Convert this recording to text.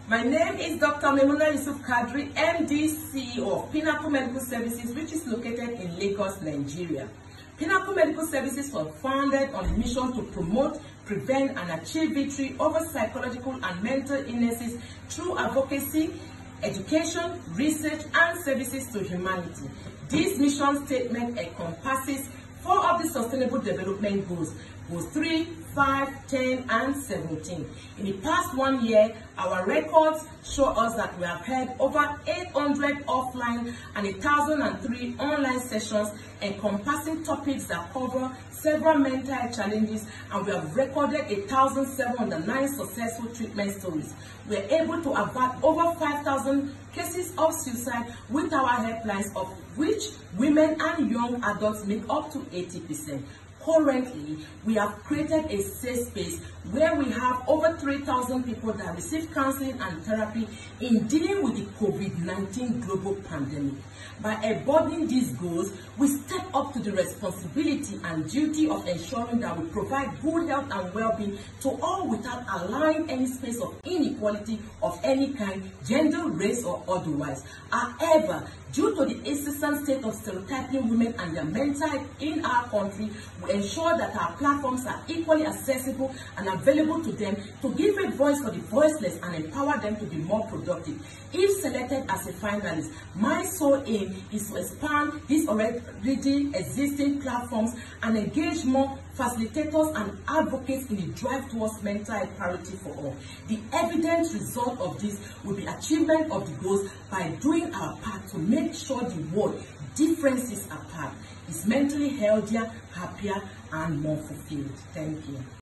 My name is Dr. Memuna Yusuf Kadri, MD, CEO of Pinnacle Medical Services, which is located in Lagos, Nigeria. Pinnacle Medical Services was founded on a mission to promote, prevent, and achieve victory over psychological and mental illnesses through advocacy, education, research, and services to humanity. This mission statement encompasses 4 of the Sustainable Development Goals, Goals 3, 5, 10, and 17. In the past 1 year, our records show us that we have held over 800 offline and 1,003 online sessions encompassing topics that cover several mental health challenges, and we have recorded 1,709 successful treatment stories. We are able to avert over 5,000 cases of suicide with our helplines, of which women and young adults make up to 80%. Currently, we have created a safe space where we have over 3,000 people that receive counseling and therapy in dealing with the COVID-19 global pandemic. By embodying these goals, we step up to the responsibility and duty of ensuring that we provide good health and well-being to all without allowing any space of inequality of any kind, gender, race, or otherwise. However, due to the incessant state of stereotyping women and their mental health in our country, we ensure that our platforms are equally accessible and available to them to give a voice for the voiceless and empower them to be more productive. If selected as a finalist, my sole aim is to expand these already existing platforms and engage more facilitators and advocates in the drive towards mental health parity for all. The evident result of this will be achievement of the goals by doing our part to make sure the world differences apart is mentally healthier, happier, and more fulfilled. Thank you.